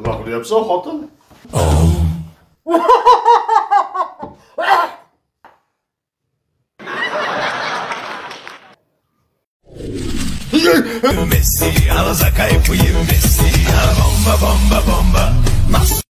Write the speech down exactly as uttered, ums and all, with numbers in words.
Nima qilyapsan, xotin? Messi, ela já cai, fui Messi, bomba, bomba, bomba.